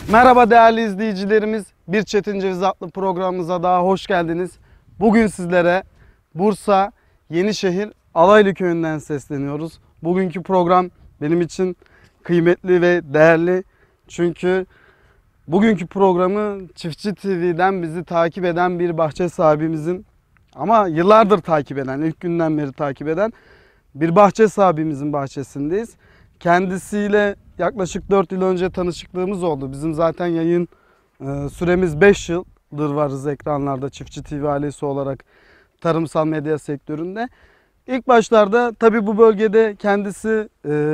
Merhaba değerli izleyicilerimiz. Bir Çetin Ceviz adlı programımıza daha hoş geldiniz. Bugün sizlere Bursa Yenişehir Alaylı Köyü'nden sesleniyoruz. Bugünkü program benim için kıymetli ve değerli. Çünkü bugünkü programı Çiftçi TV'den bizi takip eden bir bahçe sahibimizin, ama yıllardır takip eden, ilk günden beri takip eden bir bahçe sahibimizin bahçesindeyiz. Kendisiyle yaklaşık 4 yıl önce tanışıklığımız oldu. Bizim zaten yayın süremiz 5 yıldır varız ekranlarda Çiftçi TV ailesi olarak tarımsal medya sektöründe. İlk başlarda tabii bu bölgede kendisi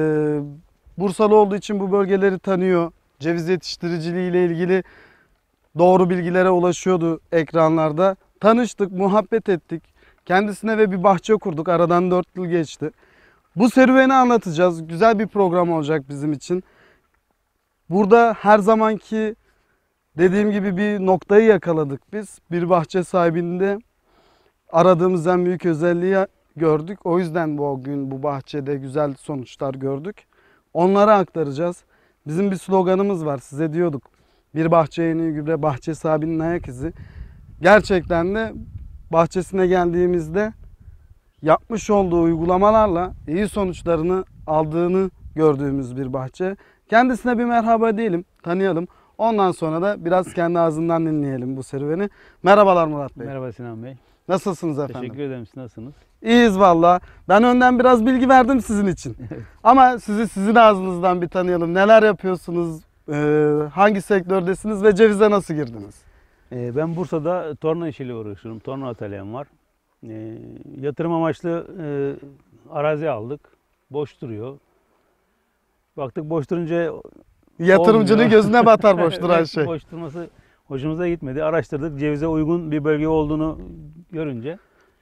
Bursalı olduğu için bu bölgeleri tanıyor. Ceviz yetiştiriciliği ile ilgili doğru bilgilere ulaşıyordu ekranlarda. Tanıştık, muhabbet ettik. Kendisine ve bir bahçe kurduk. Aradan 4 yıl geçti. Bu serüveni anlatacağız. Güzel bir program olacak bizim için. Burada her zamanki dediğim gibi bir noktayı yakaladık biz. Bir bahçe sahibinde aradığımız en büyük özelliği gördük. O yüzden bugün bu bahçede güzel sonuçlar gördük. Onları aktaracağız. Bizim bir sloganımız var. Size diyorduk. Bir bahçeye en iyi gübre bahçe sahibinin ayak izi. Gerçekten de bahçesine geldiğimizde yapmış olduğu uygulamalarla iyi sonuçlarını aldığını gördüğümüz bir bahçe. Kendisine bir merhaba diyelim, tanıyalım. Ondan sonra da biraz kendi ağzından dinleyelim bu serüveni. Merhabalar Murat Bey. Merhaba Sinan Bey. Nasılsınız efendim? Teşekkür ederim. Siz nasılsınız? İyiyiz valla. Ben önden biraz bilgi verdim sizin için. Ama sizi sizin ağzınızdan bir tanıyalım. Neler yapıyorsunuz? Hangi sektördesiniz ve cevize nasıl girdiniz? Ben Bursa'da torna işiyle uğraşıyorum. Torna atölyem var. Yatırım amaçlı arazi aldık. Boş duruyor. Baktık boş durunca Yatırımcının olmuyor. gözüne batar boş duran Evet, şey. boş durması hoşumuza gitmedi. Araştırdık. Cevize uygun bir bölge olduğunu görünce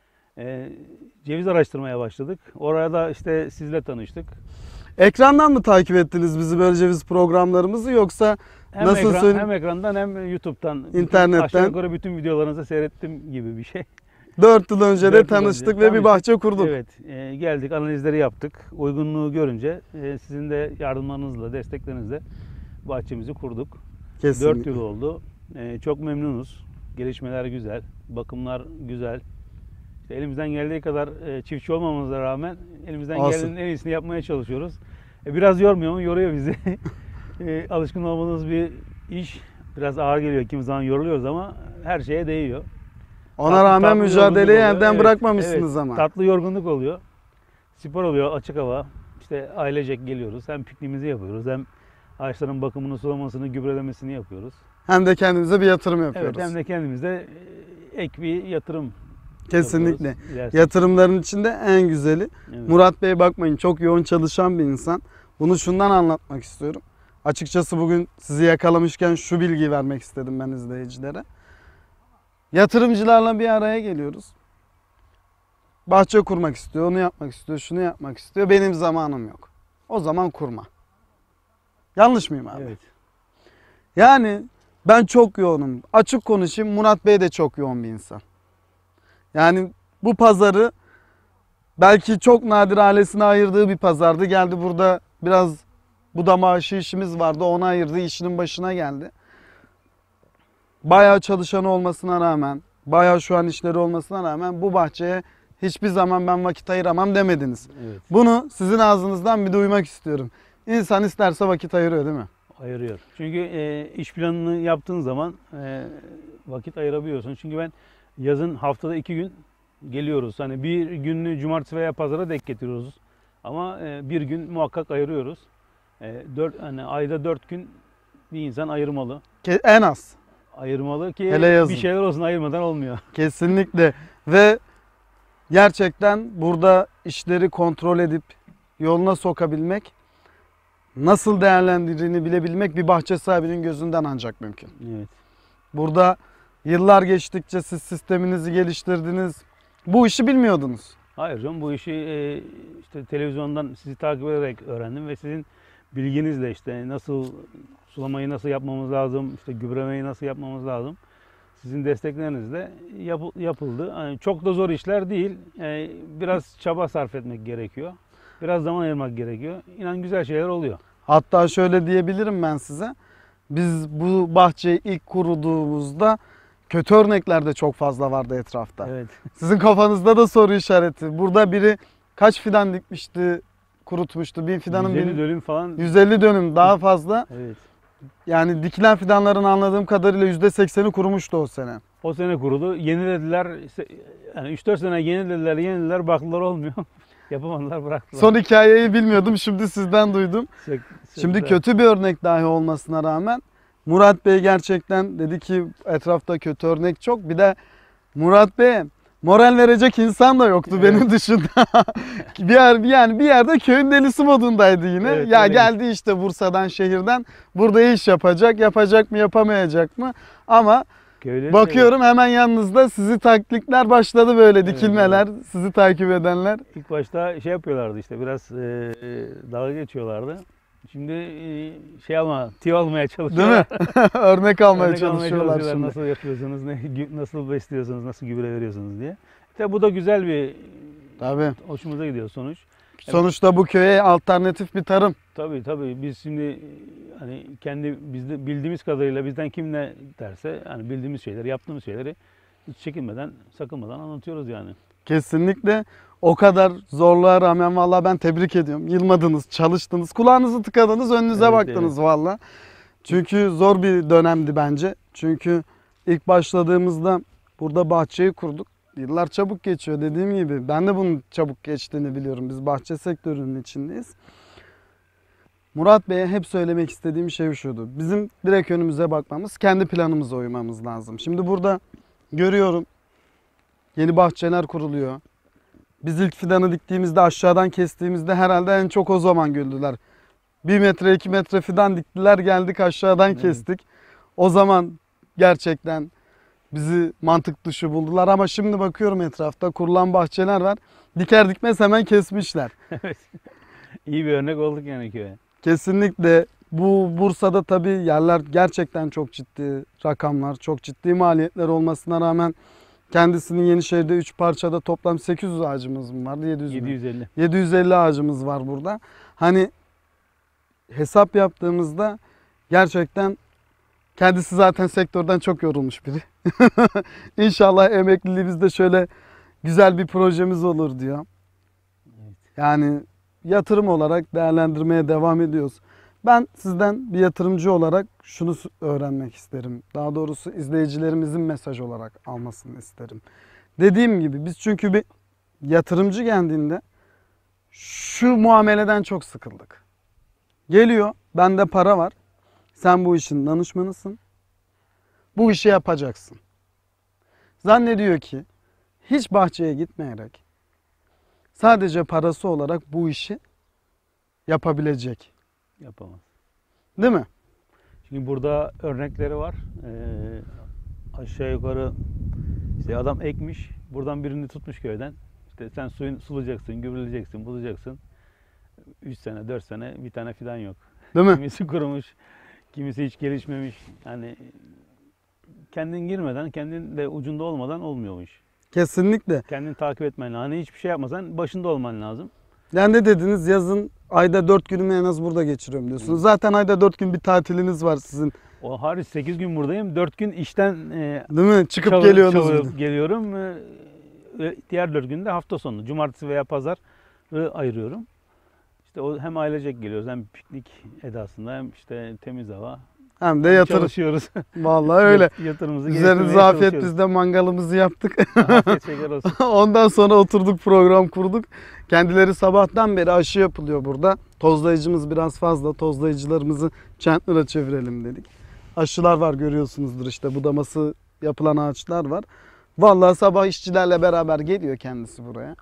ceviz araştırmaya başladık. Oraya da işte sizle tanıştık. Ekrandan mı takip ettiniz bizi, böyle ceviz programlarımızı, yoksa Hem, nasıl söyleyeyim? hem ekrandan hem YouTube'dan, İnternetten. aşağı yukarı bütün videolarınızı seyrettim gibi bir şey. 4 yıl önce de 4 yıl tanıştık önce ve bir bahçe kurduk. Evet, geldik, analizleri yaptık. Uygunluğu görünce sizin de yardımlarınızla, desteklerinizle bahçemizi kurduk. Kesinlikle. 4 yıl oldu. Çok memnunuz. Gelişmeler güzel, bakımlar güzel. İşte elimizden geldiği kadar çiftçi olmamamıza rağmen elimizden gelenin en iyisini yapmaya çalışıyoruz. Biraz yormuyor mu? Yoruyor bizi. Alışkın olmadığımız bir iş. Biraz ağır geliyor. Kimi zaman yoruluyoruz ama her şeye değiyor. Ona rağmen Tatlı mücadeleyi yorgunluk oluyor. elden bırakmamışsınız ama. Tatlı yorgunluk oluyor. Spor oluyor, açık hava. İşte ailecek geliyoruz. Hem pikniğimizi yapıyoruz, hem ağaçların bakımını, sulamasını, gübrelemesini yapıyoruz. Hem de kendimize bir yatırım yapıyoruz. Evet, hem de kendimize ek bir yatırım Kesinlikle. yapıyoruz. Yatırımların içinde en güzeli. Evet. Murat Bey bakmayın, çok yoğun çalışan bir insan. Bunu şundan anlatmak istiyorum. Açıkçası bugün sizi yakalamışken şu bilgiyi vermek istedim ben izleyicilere. Yatırımcılarla bir araya geliyoruz. Bahçe kurmak istiyor, onu yapmak istiyor, şunu yapmak istiyor. Benim zamanım yok. O zaman kurma. Yanlış mıyım abi? Evet. Yani ben çok yoğunum. Açık konuşayım, Murat Bey de çok yoğun bir insan. Yani bu pazarı belki çok nadir ailesine ayırdığı bir pazardı. Geldi burada biraz budama aşı işimiz vardı. Ona ayırdı, işinin başına geldi. Bayağı çalışan olmasına rağmen, bayağı şu an işleri olmasına rağmen bu bahçeye hiçbir zaman ben vakit ayıramam demediniz. Evet. Bunu sizin ağzınızdan bir duymak istiyorum. İnsan isterse vakit ayırıyor değil mi? Ayırıyor. Çünkü iş planını yaptığın zaman vakit ayırabiliyorsun. Çünkü ben yazın haftada 2 gün geliyoruz. Hani bir gününü cumartesi veya pazara denk getiriyoruz. Ama bir gün muhakkak ayırıyoruz. Hani ayda 4 gün bir insan ayırmalı. En az. Ayırmalı ki Hele yazın. bir şeyler olsun, ayırmadan olmuyor. Kesinlikle. Ve gerçekten burada işleri kontrol edip yoluna sokabilmek, nasıl değerlendirdiğini bilebilmek bir bahçe sahibinin gözünden ancak mümkün. Evet. Burada yıllar geçtikçe siz sisteminizi geliştirdiniz. Bu işi bilmiyordunuz. Hayır canım, bu işi işte televizyondan sizi takip ederek öğrendim ve sizin bilginizle işte nasıl sulamayı nasıl yapmamız lazım, işte gübremeyi nasıl yapmamız lazım. Sizin desteklerinizle yapıldı. Yani çok da zor işler değil. Biraz çaba sarf etmek gerekiyor. Biraz zaman ayırmak gerekiyor. İnan güzel şeyler oluyor. Hatta şöyle diyebilirim ben size. Biz bu bahçeyi ilk kurduğumuzda kötü örnekler de çok fazla vardı etrafta. Evet. Sizin kafanızda da soru işareti. Burada biri kaç fidan dikmişti, kurutmuştu? 1000 fidanın 150 dönüm falan. 150 dönüm daha fazla. Evet. Yani dikilen fidanların anladığım kadarıyla %80'i kurumuştu o sene. O sene kurudu. Yenilediler. Yani 3-4 sene yenilediler, baktılar olmuyor. Yapamadılar, bıraktılar. Son hikayeyi bilmiyordum, şimdi sizden duydum. Şimdi Söktüler. kötü bir örnek dahi olmasına rağmen Murat Bey gerçekten dedi ki etrafta kötü örnek çok. Bir de Murat Bey moral verecek insan da yoktu Evet. benim dışında. bir yerde köyün delisi modundaydı yine. Evet, Ya öyleymiş. geldi işte Bursa'dan, şehirden. Burada iş yapacak mı, yapamayacak mı? Ama Köyleri bakıyorum hemen yanınızda sizi taklitler başladı böyle Evet, dikilmeler, sizi takip edenler. İlk başta şey yapıyorlardı işte biraz dalga geçiyorlardı. Şimdi tiyo almaya Değil çalışıyorlar. mi? Örnek almaya Örnek almaya çalışıyorlar şimdi. Nasıl yapıyorsunuz, nasıl besliyorsunuz, nasıl gübre veriyorsunuz diye. İşte bu da güzel bir, Tabii. hoşumuza gidiyor sonuç. Sonuçta bu köye alternatif bir tarım. Tabii biz şimdi hani bizde bildiğimiz kadarıyla bizden kim ne derse hani bildiğimiz şeyleri, yaptığımız şeyleri hiç çekinmeden, sakınmadan anlatıyoruz yani. Kesinlikle o kadar zorluğa rağmen vallahi ben tebrik ediyorum. Yılmadınız, çalıştınız, kulağınızı tıkadınız, önünüze Evet, baktınız vallahi. Çünkü zor bir dönemdi bence. Çünkü ilk başladığımızda burada bahçeyi kurduk. Yıllar çabuk geçiyor dediğim gibi. Ben de bunun çabuk geçtiğini biliyorum. Biz bahçe sektörünün içindeyiz. Murat Bey'e hep söylemek istediğim şey şuydu. Bizim direkt önümüze bakmamız, kendi planımıza uymamız lazım. Şimdi burada görüyorum yeni bahçeler kuruluyor. Biz ilk fidanı diktiğimizde, aşağıdan kestiğimizde herhalde en çok o zaman güldüler. 1 metre 2 metre fidan diktiler, geldik aşağıdan Evet. kestik. O zaman gerçekten bizi mantık dışı buldular ama şimdi bakıyorum etrafta kurulan bahçeler var. Diker dikmez hemen kesmişler. Evet. İyi bir örnek olduk yani köye. Kesinlikle bu Bursa'da tabii yerler gerçekten çok ciddi rakamlar, çok ciddi maliyetler olmasına rağmen kendisinin Yenişehir'de 3 parçada toplam 800 ağacımız mı vardı? 700 mü? 750. 750 ağacımız var burada. Hani hesap yaptığımızda gerçekten kendisi zaten sektörden çok yorulmuş biri. İnşallah emekliliğimizde şöyle güzel bir projemiz olur diyor. Evet. Yani yatırım olarak değerlendirmeye devam ediyoruz. Ben sizden bir yatırımcı olarak şunu öğrenmek isterim. Daha doğrusu izleyicilerimizin mesaj olarak almasını isterim. Dediğim gibi biz çünkü bir yatırımcı geldiğinde şu muameleden çok sıkıldık. Geliyor, bende para var. Sen bu işin danışmanısın. Bu işi yapacaksın. Zannediyor ki hiç bahçeye gitmeyerek sadece parası olarak bu işi yapabilecek. Yapamaz. Değil mi? Şimdi burada örnekleri var. Aşağı yukarı işte adam ekmiş. Buradan birini tutmuş köyden. İşte sen sulayacaksın, gübreleyeceksin, bulacaksın. 3 sene, 4 sene bir tane fidan yok. Değil mi? Kimisi kurumuş, kimisi hiç gelişmemiş. Yani kendin girmeden, kendin de ucunda olmadan olmuyormuş. Kesinlikle. Kendini takip etmen lazım. Hani hiçbir şey yapmasan başında olman lazım. Yani ne dediniz? Yazın ayda 4 günümü en az burada geçiriyorum diyorsunuz. Zaten ayda 4 gün bir tatiliniz var sizin. O hariç 8 gün buradayım. 4 gün işten Değil mi? Çıkıp geliyorsunuz. çalıp geliyorum. Diğer 4 günde hafta sonu. Cumartesi veya pazar ayırıyorum. İşte o hem ailecek geliyoruz hem piknik edasında hem işte temiz hava. Hem de yatırım. Çalışıyoruz. Vallahi öyle. Yatırımımızı Üzerinize geliştirmeye afiyet, çalışıyoruz. biz de mangalımızı yaptık. Afiyet şeker olsun. Ondan sonra oturduk, program kurduk. Kendileri sabahtan beri aşı yapılıyor burada. Tozlayıcımız biraz fazla. Tozlayıcılarımızı Chandler'a çevirelim dedik. Aşılar var, görüyorsunuzdur işte, budaması yapılan ağaçlar var. Vallahi sabah işçilerle beraber geliyor kendisi buraya.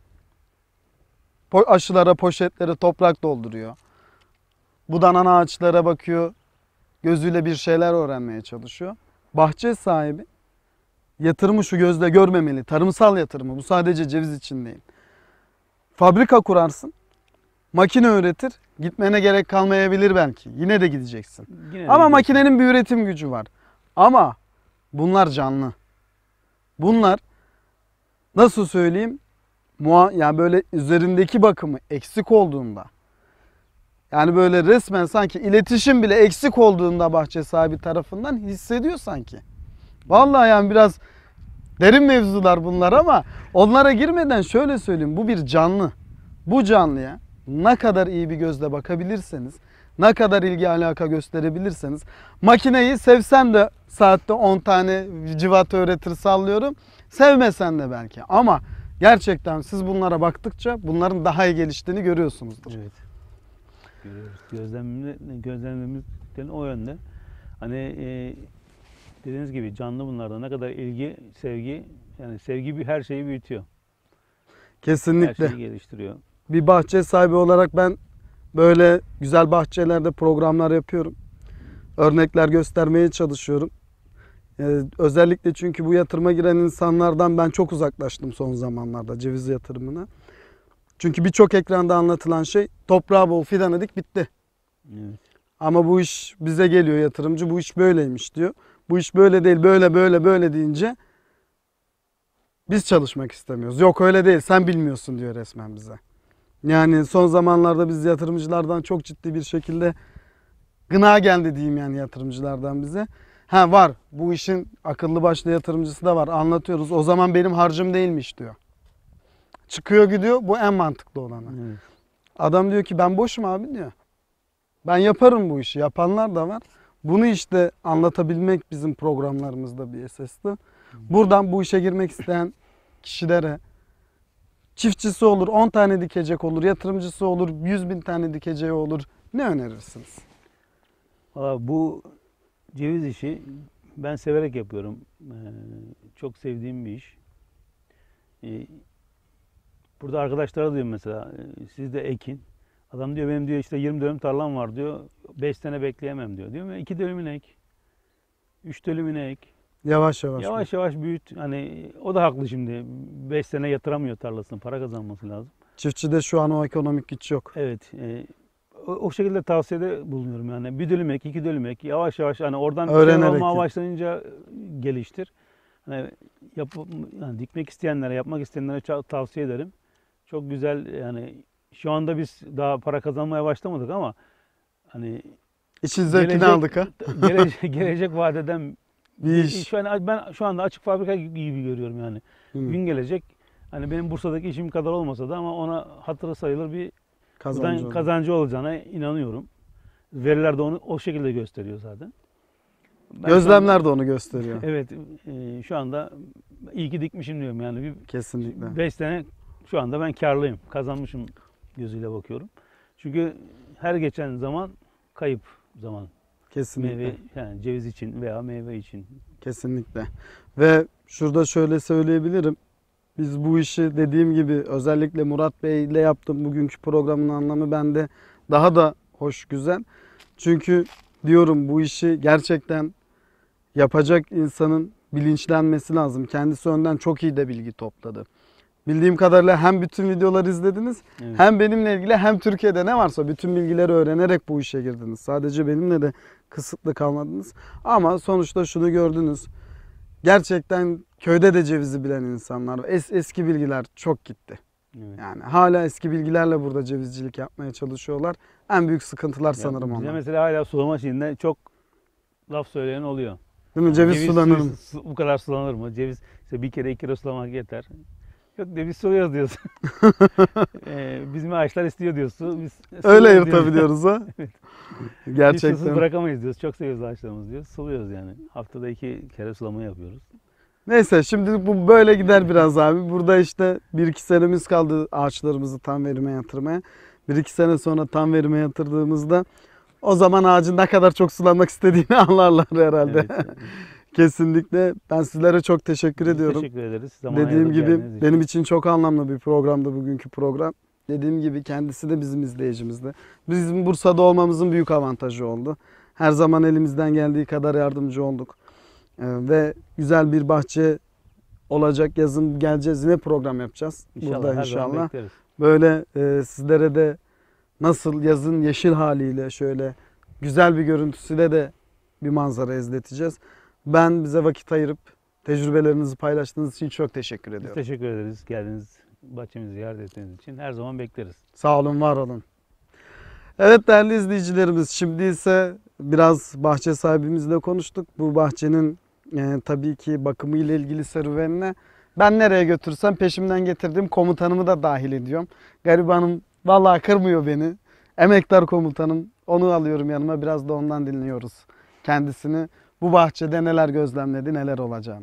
Aşılara, poşetlere toprak dolduruyor. Budanan ağaçlara bakıyor. Gözüyle bir şeyler öğrenmeye çalışıyor. Bahçe sahibi yatırımı şu gözle görmemeli. Tarımsal yatırımı. Bu sadece ceviz için değil. Fabrika kurarsın. Makine üretir. Gitmene gerek kalmayabilir belki. Yine de gideceksin. Yine de Ama gidiyorsun. makinenin bir üretim gücü var. Ama bunlar canlı. Bunlar nasıl söyleyeyim? Yani böyle üzerindeki bakımı eksik olduğunda Yani böyle resmen sanki iletişim bile eksik olduğunda bahçe sahibi tarafından hissediyor sanki. Vallahi yani biraz derin mevzular bunlar ama onlara girmeden şöyle söyleyeyim. Bu bir canlı. Bu canlıya ne kadar iyi bir gözle bakabilirseniz, ne kadar ilgi alaka gösterebilirseniz, makineyi sevsen de saatte 10 tane cıvata öğretir sallıyorum. Sevmesen de belki ama gerçekten siz bunlara baktıkça bunların daha iyi geliştiğini görüyorsunuzdur. Evet. Görüyoruz. Gözlemimiz o yönde. Hani dediğiniz gibi canlı bunlarda ne kadar ilgi, sevgi, yani sevgi her şeyi büyütüyor. Kesinlikle. Her şeyi geliştiriyor. Bir bahçe sahibi olarak ben böyle güzel bahçelerde programlar yapıyorum. Örnekler göstermeye çalışıyorum. Özellikle çünkü bu yatırıma giren insanlardan ben çok uzaklaştım son zamanlarda ceviz yatırımına. Çünkü birçok ekranda anlatılan şey toprağı bol fidanı dik bitti. Evet. Ama bu iş bize geliyor yatırımcı bu iş böyleymiş diyor. Bu iş böyle değil böyle deyince biz çalışmak istemiyoruz. Yok öyle değil sen bilmiyorsun diyor resmen bize. Yani son zamanlarda biz yatırımcılardan çok ciddi bir şekilde gına geldi diyeyim yani yatırımcılardan bize. Ha var bu işin akıllı başlı yatırımcısı da var anlatıyoruz o zaman benim harcım değilmiş diyor. Çıkıyor gidiyor bu en mantıklı olanı. Evet. Adam diyor ki ben boşum abi diyor. Ben yaparım bu işi yapanlar da var. Bunu işte anlatabilmek bizim programlarımızda bir esastı. Buradan bu işe girmek isteyen kişilere çiftçisi olur 10 tane dikecek olur yatırımcısı olur 100.000 tane dikeceği olur ne önerirsiniz? Valla bu ceviz işi ben severek yapıyorum. Çok sevdiğim bir iş. Burada arkadaşlara diyorum mesela siz de ekin. Adam diyor benim diyor işte 20 dönüm tarlam var diyor. 5 sene bekleyemem diyor. Diyorum ya 2 dönümüne ek. 3 dönümüne ek. Yavaş yavaş. Yavaş yavaş büyüt. Hani o da haklı şimdi. 5 sene yatıramıyor tarlasını. Para kazanması lazım. Çiftçide şu an o ekonomik güç yok. Evet. O şekilde tavsiyede bulunuyorum yani. Bir dönüm ek, 2 dönüm ek. Yavaş yavaş hani oradan bir şey Öğrenerek olmaya yap. başlayınca geliştir. Hani yani dikmek isteyenlere, yapmak isteyenlere tavsiye ederim. Çok güzel yani şu anda biz daha para kazanmaya başlamadık ama hani İşin zevkini aldık ha. gelecek vadeden Bir iş. ben şu anda açık fabrika gibi görüyorum yani. Gün gelecek hani benim Bursa'daki işim kadar olmasa da ama ona hatırı sayılır bir kazancı olacağına inanıyorum. Veriler de onu o şekilde gösteriyor zaten. Gözlemler de onu gösteriyor. Evet, şu anda iyi ki dikmişim diyorum yani. Kesinlikle. 5 sene şu anda ben karlıyım, kazanmışım gözüyle bakıyorum. Çünkü her geçen zaman kayıp zaman. Kesinlikle. Meyve yani ceviz için veya meyve için. Kesinlikle. Ve şurada şöyle söyleyebilirim. Biz bu işi dediğim gibi özellikle Murat Bey ile yaptığım bugünkü programın anlamı bende daha da hoş güzel. Çünkü diyorum bu işi gerçekten yapacak insanın bilinçlenmesi lazım. Kendisi önden çok iyi de bilgi topladı. Bildiğim kadarıyla hem bütün videoları izlediniz Evet. hem benimle ilgili hem Türkiye'de ne varsa bütün bilgileri öğrenerek bu işe girdiniz. Sadece benimle de kısıtlı kalmadınız. Ama sonuçta şunu gördünüz. Gerçekten köyde de cevizi bilen insanlar, eski bilgiler çok gitti. Evet. Yani hala eski bilgilerle burada cevizcilik yapmaya çalışıyorlar. En büyük sıkıntılar sanırım bize onlar. mesela hala sulama şeyinde çok laf söyleyen oluyor. Değil mi? Ceviz sulanır mı? Bu kadar sulanır mı? Ceviz işte bir kere 2 kere sulamak yeter. Yok de biz suluyoruz diyorsun. Bizim ağaçlar istiyor diyorsun. Biz Öyle suluyoruz yırtabiliyoruz ha. Evet. Biz susuz Gerçekten. bırakamayız diyoruz. Çok seviyoruz ağaçlarımızı diyoruz. Suluyoruz yani. Haftada 2 kere sulama yapıyoruz. Neyse şimdi bu böyle gider biraz abi. Burada işte 1-2 senemiz kaldı ağaçlarımızı tam verime yatırmaya. 1-2 sene sonra tam verime yatırdığımızda o zaman ağacın ne kadar çok sulanmak istediğini anlarlar herhalde. Evet. Kesinlikle. Ben sizlere çok teşekkür Biz ediyorum. teşekkür ederiz. Zaman Dediğim ayırıp gibi geldiğiniz için. benim için çok anlamlı bir programdı bugünkü program. Dediğim gibi kendisi de bizim izleyicimizdi. Bizim Bursa'da olmamızın büyük avantajı oldu. Her zaman elimizden geldiği kadar yardımcı olduk. Ve güzel bir bahçe olacak. Yazın geleceğiz yine program yapacağız. İnşallah, Burada her zaman inşallah. bekleriz. Böyle sizlere de nasıl yazın yeşil haliyle şöyle güzel bir görüntüsüyle de bir manzara izleteceğiz. Ben bize vakit ayırıp tecrübelerinizi paylaştığınız için çok teşekkür Biz ediyorum. teşekkür ederiz geldiğiniz, bahçemizi ziyaret ettiğiniz için. Her zaman bekleriz. Sağ olun, var olun. Evet değerli izleyicilerimiz, şimdi ise biraz bahçe sahibimizle konuştuk. Bu bahçenin tabii ki bakımı ile ilgili serüvenine ben nereye götürsem peşimden getirdiğim komutanımı da dahil ediyorum. Garibanım vallahi kırmıyor beni. Emektar komutanım, onu alıyorum yanıma, biraz da ondan dinliyoruz kendisini. Bu bahçede neler gözlemledi, neler olacağını.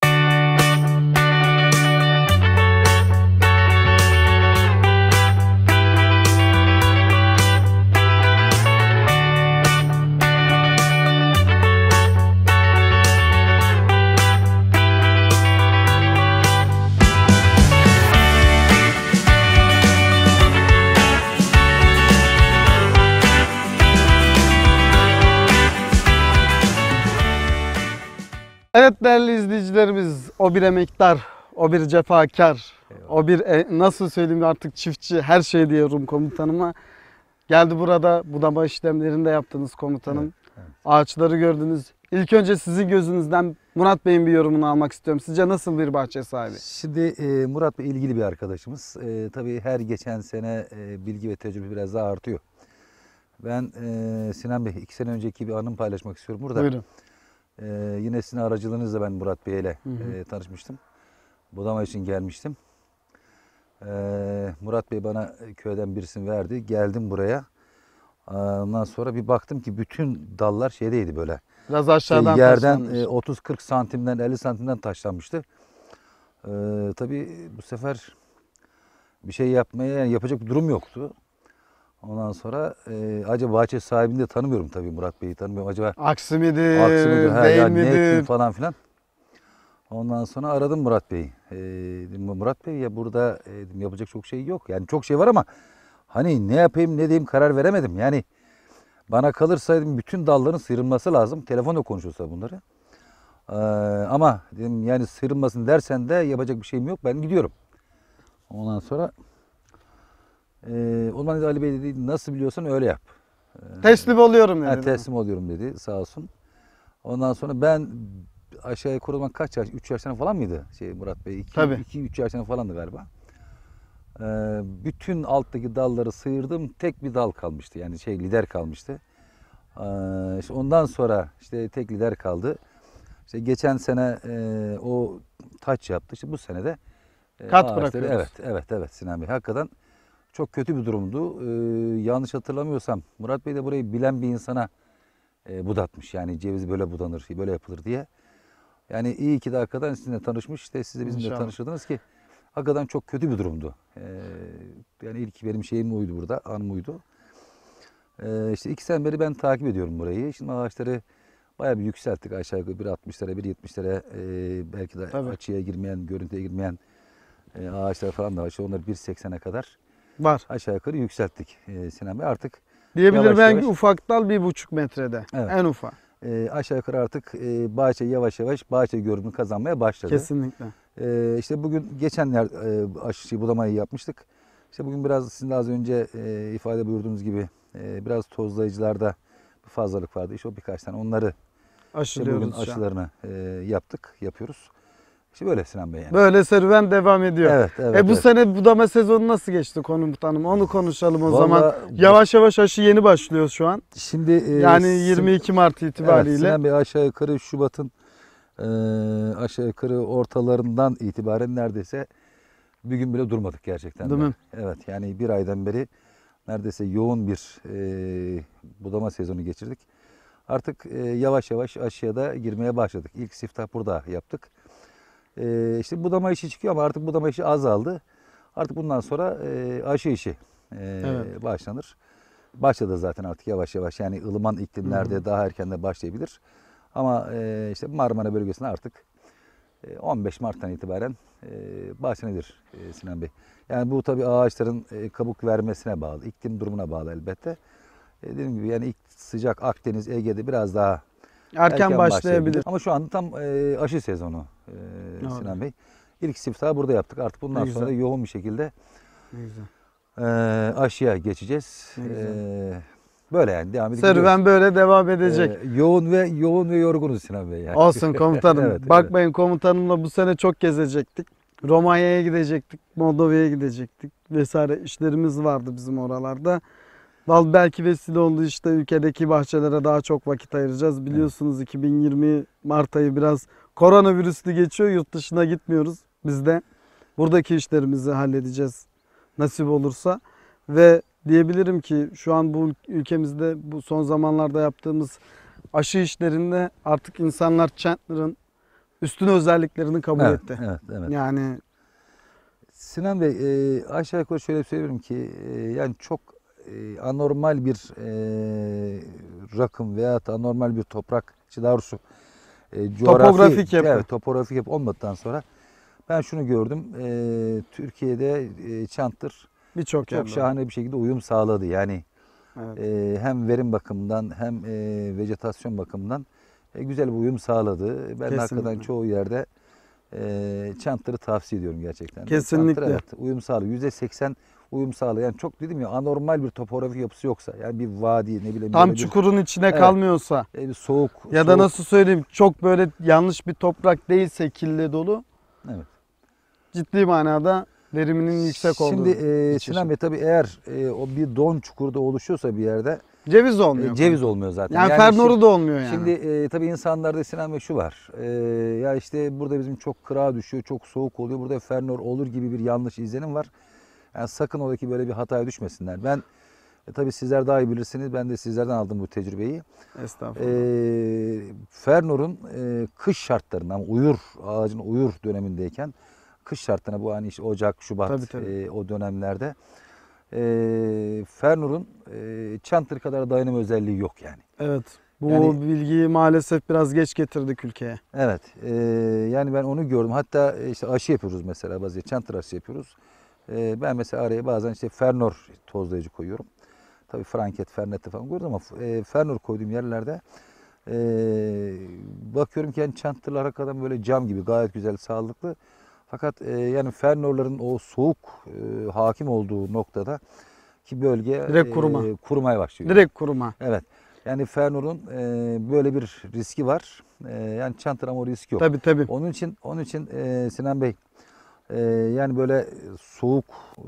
Evet değerli izleyicilerimiz, o bir emektar, o bir cefakar, o bir nasıl söyleyeyim artık çiftçi, her şey diyorum komutanıma. Geldi burada budama işlemlerini de yaptınız komutanım. Evet, evet. Ağaçları gördünüz. İlk önce sizin gözünüzden Murat Bey'in bir yorumunu almak istiyorum. Sizce nasıl bir bahçe sahibi? Şimdi Murat Bey ilgili bir arkadaşımız. Tabii her geçen sene bilgi ve tecrübe biraz daha artıyor. Ben Sinan Bey 2 sene önceki bir anımı paylaşmak istiyorum burada. Buyurun. Yine sizin aracılığınızla ben Murat Bey ile tanışmıştım. Budama için gelmiştim. Murat Bey bana köyden birisini verdi. Geldim buraya. Ondan sonra bir baktım ki bütün dallar şeydeydi böyle. Biraz aşağıdan Yerden taşlanmış. 30-40 santimden 50 santimden taşlanmıştı. Tabii bu sefer bir şey yapmaya yapacak bir durum yoktu. Ondan sonra acaba bahçe sahibini de tanımıyorum tabii, Murat Bey'i tanımıyorum. Acaba Aksi midir, aksi midir, ha, değil ya ne ettin midir? falan filan. Ondan sonra aradım Murat Bey'i. Dedim, Murat Bey ya burada dedim, yapacak çok şey yok. Yani çok şey var ama hani ne yapayım ne diyeyim karar veremedim. Yani bana kalırsa dedim, bütün dalların sıyrılması lazım. Telefonla konuşulsa bunları. Ama dedim yani sıyrılmasın dersen de yapacak bir şeyim yok. Ben gidiyorum. Ondan sonra o zaman dedi, Ali Bey dedi, nasıl biliyorsan öyle yap. Teslim oluyorum dedi. Ha, teslim oluyorum dedi, sağ olsun. Ondan sonra ben aşağı yukarı o zaman kaç yaş? 3 yaşlarında falan mıydı Murat Bey? Tabii. 2-3 yaşlarında falandı galiba. Bütün alttaki dalları sıyırdım. Tek bir dal kalmıştı. Yani lider kalmıştı. İşte ondan sonra işte tek lider kaldı. İşte geçen sene o taç yaptı. İşte bu sene de Kat ağaçları- bırakıyoruz. Evet Sinan Bey. Hakikaten çok kötü bir durumdu. Yanlış hatırlamıyorsam Murat Bey de burayı bilen bir insana budatmış. Yani ceviz böyle budanır, böyle yapılır diye. Yani iyi ki de hakikaten sizinle tanışmış. İşte siz de bizimle İnşallah. tanıştırdınız ki hakikaten çok kötü bir durumdu. Yani ilk benim şeyim oydu burada, anım oydu. İşte 2 sene beri ben takip ediyorum burayı. Şimdi ağaçları bayağı bir yükselttik, aşağı yukarı 1.60'lara, 1.70'lere, belki de Tabii. açıya girmeyen, görüntüye girmeyen ağaçlar falan da var. İşte onları 1.80'e kadar Var. aşağı yukarı yükselttik Sinan Bey. Artık Diyebilirim Yavaş ben yavaş. ufak dal 1,5 metrede. Evet. En ufak. aşağı yukarı artık bahçe yavaş yavaş bahçe görünümü kazanmaya başladı. Kesinlikle. İşte bugün geçenler budamayı yapmıştık. İşte bugün biraz sizin de az önce ifade buyurduğunuz gibi biraz tozlayıcılarda bir fazlalık vardı. İşte o birkaç tane onları işte bugün Aşılıyoruz şu an. aşılarını yapıyoruz. İşte böyle Sinan Bey yani. Böyle serüven devam ediyor. Evet, evet. Bu evet. sene budama sezonu nasıl geçti komutanım? Onu konuşalım o Vallahi zaman. Yavaş yavaş aşı yeni başlıyor şu an. Şimdi Yani 22 Mart Evet, itibariyle. Sinan Bey aşağı yukarı Şubat'ın aşağı yukarı ortalarından itibaren neredeyse bir gün bile durmadık gerçekten. Değil de. mi? Evet, yani bir aydan beri neredeyse yoğun bir budama sezonu geçirdik. Artık yavaş yavaş aşıya da girmeye başladık. İlk siftah burada yaptık. İşte budama işi çıkıyor ama artık budama işi azaldı. Artık bundan sonra aşı işi Evet. başlanır. Başladı zaten artık yavaş yavaş. Yani ılıman iklimlerde daha erken de başlayabilir. Ama işte Marmara bölgesinde artık 15 Mart'tan itibaren başlanır Sinan Bey. Yani bu tabii ağaçların kabuk vermesine bağlı, iklim durumuna bağlı elbette. Dediğim gibi yani ilk sıcak Akdeniz, Ege'de biraz daha Erken başlayabilir. Ama şu anda tam aşı sezonu Sinan Doğru. Bey. İlk siftahı burada yaptık. Artık bundan Ne sonra güzel. yoğun bir şekilde Ne güzel. aşıya geçeceğiz. Ne güzel. Böyle yani devam edip Serüven böyle devam edecek. yoğun ve yorgunuz Sinan Bey yani. Olsun komutanım. Evet, Bakmayın komutanımla bu sene çok gezecektik. Romanya'ya gidecektik, Moldova'ya gidecektik vesaire işlerimiz vardı bizim oralarda. Belki vesile oldu, işte ülkedeki bahçelere daha çok vakit ayıracağız. Biliyorsunuz 2020 Mart ayı biraz koronavirüslü geçiyor. Yurt dışına gitmiyoruz. Biz de buradaki işlerimizi halledeceğiz nasip olursa. Ve diyebilirim ki şu an bu ülkemizde bu son zamanlarda yaptığımız aşı işlerinde artık insanlar Chandler'ın üstün özelliklerini kabul Evet, etti. evet, evet. Yani Sinan Bey, aşağı yukarı şöyle söylüyorum ki yani çok anormal bir rakım veya anormal bir toprak, daha doğrusu Topografik yapı. Evet, topografik yapı olmadıktan sonra ben şunu gördüm. Türkiye'de Çantır birçok çok yerde. şahane bir şekilde uyum sağladı. Yani Evet. hem verim bakımından hem vejetasyon bakımından güzel bir uyum sağladı. Ben de hakikaten Kesinlikle. çoğu yerde Çantır'ı tavsiye ediyorum gerçekten. Kesinlikle. Çantır, evet, uyum sağlıyor. %80 uyum sağlıyor. Yani çok dedim ya, anormal bir topografik yapısı yoksa, yani bir vadi, ne bileyim, Tam böyle bir çukurun içine Evet. kalmıyorsa bir soğuk ya da soğuk- nasıl söyleyeyim, çok böyle yanlış bir toprak değilse, kirli dolu, Evet. ciddi manada veriminin yüksek olduğu. Şimdi bir Sinan çeşit. Bey, tabii eğer o bir don çukurda oluşuyorsa bir yerde Ceviz olmuyor. ceviz kanka. olmuyor zaten. Yani fernoru şimdi- da olmuyor yani. Şimdi tabii insanlarda Sinan Bey şu var. Ya işte burada bizim çok kırağa düşüyor, çok soğuk oluyor. Burada fernor olur gibi bir yanlış izlenim var. Yani sakın ola ki böyle bir hataya düşmesinler. Ben tabii sizler daha iyi bilirsiniz. Ben de sizlerden aldım bu tecrübeyi. Estağfurullah. Fernor'un kış şartlarında, ama ağacın uyur dönemindeyken kış şartlarına, bu hani işte Ocak, Şubat Tabii. o dönemlerde Fernor'un Çantır kadar dayanım özelliği yok yani. Evet. Bu Yani- bilgiyi maalesef biraz geç getirdik ülkeye. Evet. Yani ben onu gördüm. Hatta işte aşı yapıyoruz mesela, bazı Çantır aşı yapıyoruz. Ben mesela araya bazen işte Fernor tozlayıcı koyuyorum. Tabii Franket, Fernette falan koyuyoruz ama Fernor koyduğum yerlerde bakıyorum ki yani Çantırlar hakikaten böyle cam gibi gayet güzel, sağlıklı. Fakat yani Fernorların o soğuk hakim olduğu noktada ki bölge Direkt kuruma. kurumaya başlıyor. Direkt kuruma. Evet. Yani Fernor'un böyle bir riski var. Yani Çantır ama o riski yok. Tabii. Onun için Sinan Bey, yani böyle soğuk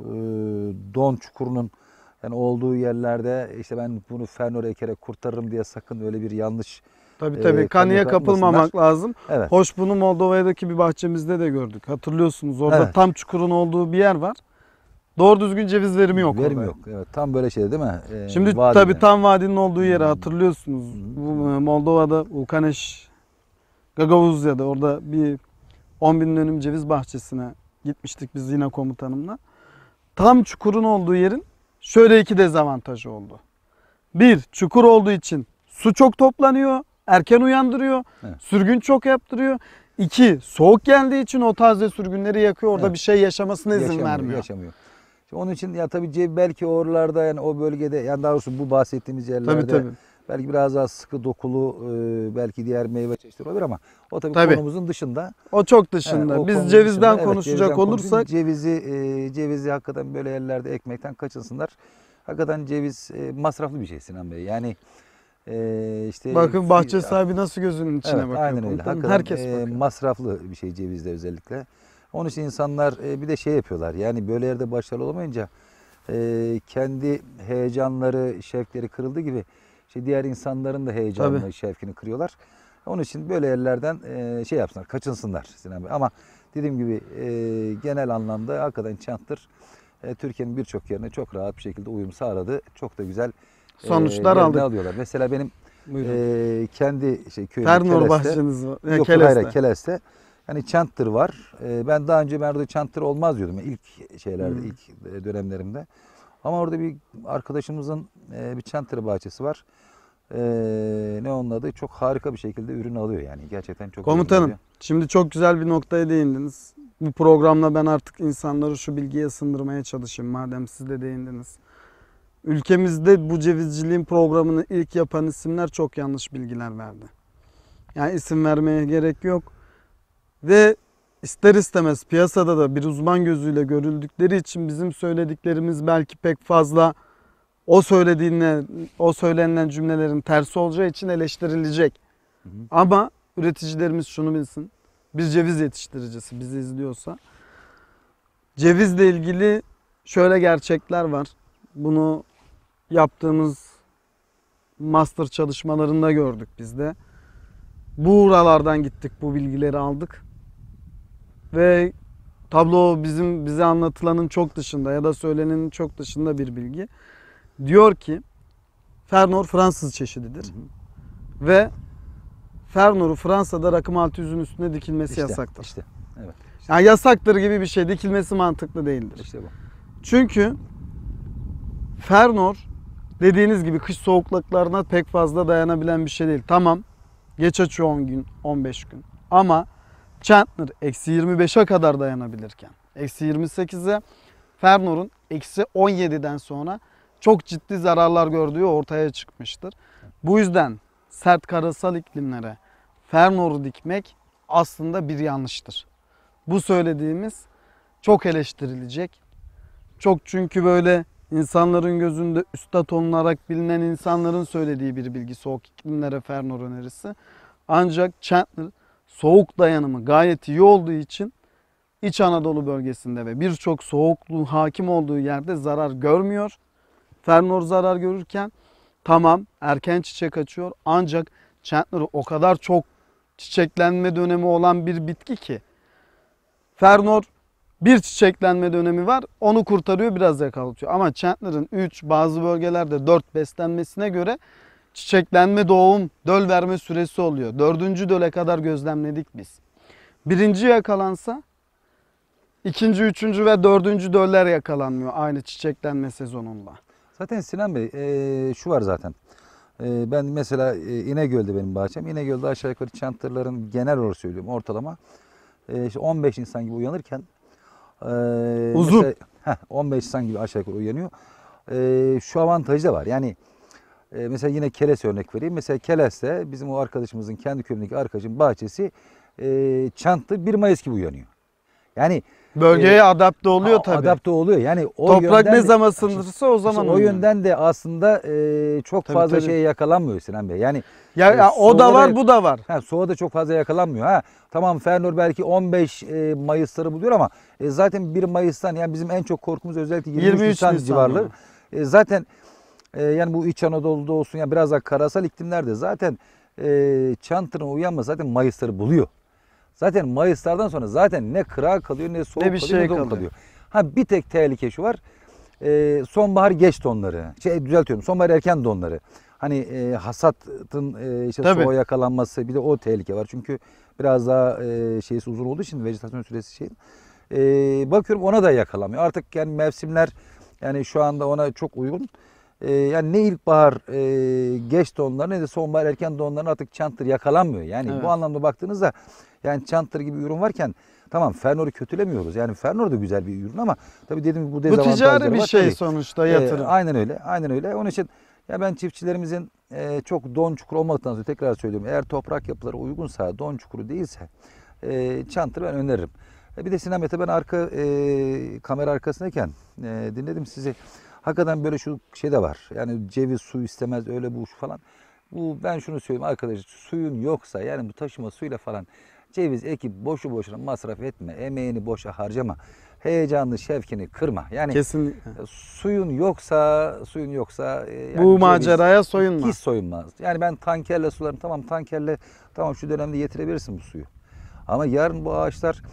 don çukurunun yani olduğu yerlerde işte ben bunu Fernor ekerek kurtarırım diye sakın öyle bir yanlış Tabii. kanıya Kanıya kapılmamak lazım. Evet. Hoş, bunu Moldova'daki bir bahçemizde de gördük. Hatırlıyorsunuz. Orada Evet. tam çukurun olduğu bir yer var. Doğru düzgün ceviz verimi yok Verim orada. yok. Evet. Tam böyle şey değil mi? Şimdi vadide. tabii tam vadinin olduğu yeri hatırlıyorsunuz. Hı. Bu Moldova'da Ulkaneş, Gagavuzya'da orada bir 10.000 dönüm ceviz bahçesine gitmiştik biz yine komutanımla. Tam çukurun olduğu yerin şöyle iki dezavantajı oldu. Bir, çukur olduğu için su çok toplanıyor, erken uyandırıyor, Evet. sürgün çok yaptırıyor. İki, soğuk geldiği için o taze sürgünleri yakıyor, orada Evet. bir şey yaşamasına izin Yaşamıyor, vermiyor. yaşamıyor. Şimdi onun için ya tabii belki oralarda, yani o bölgede, yani daha doğrusu bu bahsettiğimiz yerlerde Tabii. belki biraz daha sıkı dokulu belki diğer meyve çeşitleri olabilir ama o tabii Tabii. konumuzun dışında. O çok dışında. Evet, o Biz konunun cevizden dışında, evet, konuşacak cevizden konuşayım. olursak Cevizi hakikaten böyle yerlerde ekmekten kaçınsınlar. Hakikaten ceviz masraflı bir şey Sinan Bey. Yani işte bakın bahçe sahibi nasıl gözünün içine evet, bakıyor. aynen öyle. Komutanım. Hakikaten Herkes bakıyor. masraflı bir şey cevizde özellikle. Onun için insanlar bir de şey yapıyorlar. Yani böyle yerde başarılı olamayınca kendi heyecanları, şevkleri kırıldığı gibi işte diğer insanların da heyecanını, Tabii. şevkini kırıyorlar. Onun için böyle yerlerden şey yapsınlar, kaçınsınlar Sinan Bey. Ama dediğim gibi genel anlamda hakikaten Çantır Türkiye'nin birçok yerine çok rahat bir şekilde uyum sağladı. Çok da güzel Sonuçlar yerini aldık. alıyorlar. Mesela benim Buyurun. kendi köyüm Fernor Keles'te. bahçeniz var. Yok, Keles'te. hayır, Keles'te. Yani Çantır var. Ben daha önce orada Çantır olmaz diyordum. İlk şeylerde, ilk dönemlerimde. Ama orada bir arkadaşımızın bir Çantır bahçesi var. Ne onun adı? Çok harika bir şekilde ürün alıyor yani. Gerçekten çok verimli Komutanım, oluyor. şimdi çok güzel bir noktaya değindiniz. Bu programla ben artık insanları şu bilgiye sındırmaya çalışayım madem siz de değindiniz. Ülkemizde bu cevizciliğin programını ilk yapan isimler çok yanlış bilgiler verdi. Yani isim vermeye gerek yok. Ve ister istemez piyasada da bir uzman gözüyle görüldükleri için bizim söylediklerimiz belki pek fazla o söylenilen cümlelerin tersi olacağı için eleştirilecek. Ama üreticilerimiz şunu bilsin. Biz ceviz yetiştiricisi, bizi izliyorsa. Cevizle ilgili şöyle gerçekler var. Bunu yaptığımız master çalışmalarında gördük biz de. Buralardan gittik, bu bilgileri aldık. Ve tablo bize anlatılanın çok dışında ya da söylenenin çok dışında bir bilgi. Diyor ki Fernor Fransız çeşididir. Ve Fernor'u Fransa'da rakım 600'ün üstüne dikilmesi yasaktır. İşte. Evet. Yani yasaktır gibi bir şey, dikilmesi mantıklı değildir. İşte bu. Çünkü Fernor dediğiniz gibi kış soğukluklarına pek fazla dayanabilen bir şey değil. Tamam, geç açıyor 10 gün, 15 gün. Ama Chandler eksi 25'e kadar dayanabilirken eksi 28'e, Fernor'un eksi 17'den sonra çok ciddi zararlar gördüğü ortaya çıkmıştır. Bu yüzden sert karasal iklimlere Fernor'u dikmek aslında bir yanlıştır. Bu söylediğimiz çok eleştirilecek. Çok, çünkü böyle insanların gözünde üstad olunarak bilinen insanların söylediği bir bilgi soğuk iklimlere Fernor önerisi. Ancak Chandler soğuk dayanımı gayet iyi olduğu için İç Anadolu bölgesinde ve birçok soğukluğun hakim olduğu yerde zarar görmüyor. Fernor zarar görürken tamam erken çiçek açıyor, ancak Chandler o kadar çok çiçeklenme dönemi olan bir bitki ki Fernor bir çiçeklenme dönemi var, onu kurtarıyor, biraz yakalatıyor. Ama Chandler'ın 3, bazı bölgelerde 4 beslenmesine göre çiçeklenme, doğum, döl verme süresi oluyor. 4. döle kadar gözlemledik biz. 1. yakalansa 2., 3. ve 4. döller yakalanmıyor aynı çiçeklenme sezonunda. Zaten Sinan Bey şu var zaten. Ben mesela İnegöl'de benim bahçem. İnegöl'de aşağı yukarı Chandler'ların genel olarak söylüyorum ortalama işte 15 insan gibi uyanırken uzun. Mesela, 15 insan gibi aşağı yukarı uyanıyor. Şu avantajı da var. Yani mesela yine Keles örnek vereyim. Mesela Keles'te bizim o arkadaşımızın kendi köyündeki arkadaşın bahçesi Chandler 1 Mayıs gibi uyanıyor. Yani Bölgeye adapte oluyor tabii. Adapte oluyor. Yani o toprak yönden ne zaman ısınırsa o zaman o yönden de aslında çok Tabii, fazla tabii. şeye yakalanmıyor Sinan Bey. Yani ya o da var, bu da var. soğuğa da çok fazla yakalanmıyor. Ha tamam, Fernor belki 15 Mayıs'ları buluyor ama zaten 1 Mayıs'tan, yani bizim en çok korkumuz özellikle 23 Nisan civarları. Zaten yani bu İç Anadolu'da olsun ya biraz daha karasal iklimlerde zaten Chandler'ın uyanması zaten Mayıs'ları buluyor. Zaten Mayıslardan sonra zaten ne kırağı kalıyor, ne soğuk Ne bir kalıyor, şey ne donuk kalıyor. kalıyor. Ha bir tek tehlike şu var. Sonbahar geç donları. Düzeltiyorum. Sonbahar erken donları. Hani hasatın işte Tabii. soğuğa yakalanması, bir de o tehlike var. Çünkü biraz daha şeysi uzun olduğu için vejetasyon süresi şey. Bakıyorum ona da yakalamıyor. Artık yani mevsimler yani şu anda ona çok uygun. Yani ne ilkbahar geç donları ne de sonbahar erken donların artık Chandler yakalanmıyor. Yani Evet. bu anlamda baktığınızda yani Chandler gibi ürün varken tamam, Fernor'u kötülemiyoruz. Yani Fernor da güzel bir ürün ama tabii dediğim gibi bu Bu dezavantajları ticari bir var şey tabii. sonuçta, yatırım. Aynen öyle. Aynen öyle. Onun için ya ben çiftçilerimizin çok don çukur olmadıktan sonra tekrar söylüyorum. Eğer toprak yapıları uygunsa, don çukuru değilse Chandler ben öneririm. Bir de Sinan Mete, ben kamera arkasındayken dinledim sizi. Hakikaten böyle şu şey de var. Yani ceviz su istemez, öyle bu şu falan. Ben şunu söyleyeyim arkadaşlar, suyun yoksa yani bu taşıma suyla falan ceviz ekip boşu boşuna masraf etme. Emeğini boşa harcama. Heyecanlı, şevkini kırma. Yani Kesinlikle. suyun yoksa yani Bu maceraya soyunma. hiç soyunmaz. Yani ben tankerle sularım, tankerle şu dönemde getirebilirsin bu suyu. Ama yarın bu ağaçlar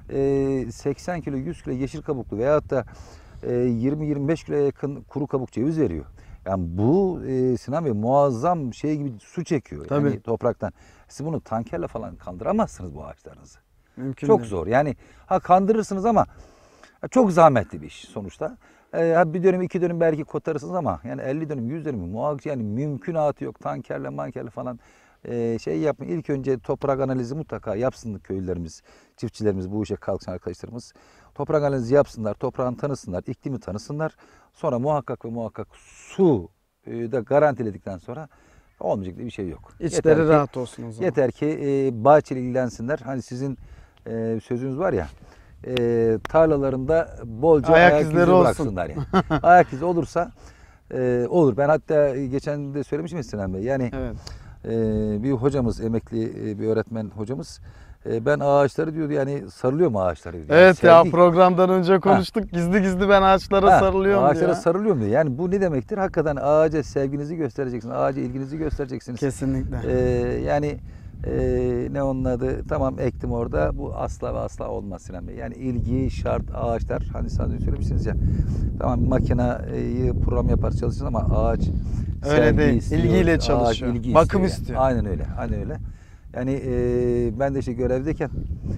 80 kilo 100 kilo yeşil kabuklu veyahut da 20-25 kiloya yakın kuru kabuk ceviz veriyor. Yani bu Sinan Bey muazzam şey gibi su çekiyor Tabii. yani topraktan. Siz bunu tankerle falan kandıramazsınız bu ağaçlarınızı. Mümkün Çok değil. zor. Yani kandırırsınız ama çok zahmetli bir iş sonuçta. Bir dönüm 2 dönüm belki kotarırsınız ama yani 50 dönüm 100 dönüm yani mümkünatı yok. Tankerle falan şey yapın. İlk önce toprak analizi mutlaka yapsın köylülerimiz, çiftçilerimiz, bu işe kalkışan arkadaşlarımız. Toprak analizi yapsınlar, toprağını tanısınlar, iklimi tanısınlar. Sonra muhakkak su da garantiledikten sonra olmayacak diye bir şey yok. İçleri rahat olsun o zaman. Yeter ki bahçeyle ilgilensinler. Hani sizin sözünüz var ya, tarlalarında bolca ayak izleri bıraksınlar yani. Ayak izi olursa olur. Ben hatta geçen de söylemiştim Sinan Bey. Yani Evet. bir hocamız, emekli bir öğretmen hocamız Ben ağaçları diyordu yani sarılıyorum ağaçları diyor. Evet Yani ya, sevgi- programdan önce konuştuk. Gizli gizli ben ağaçlara Ha, sarılıyorum ağaçlara diyor. sarılıyorum diyor. Yani bu ne demektir? Hakikaten ağaca sevginizi göstereceksiniz. Ağaca ilginizi göstereceksiniz. Kesinlikle. Yani ne onun adı? Tamam ektim orada. Bu asla ve asla olmaz Sinan Bey. Yani ilgi şart ağaçlar. Hani sadece söylemişsiniz ya. Tamam makineyi program yapar çalışırız ama ağaç Öyle sevgi değil. istiyor. İlgiyle Ağaç çalışıyor. ilgi Bakım yani. istiyor. Aynen öyle. Aynen öyle. Yani ben de işte görevdeyken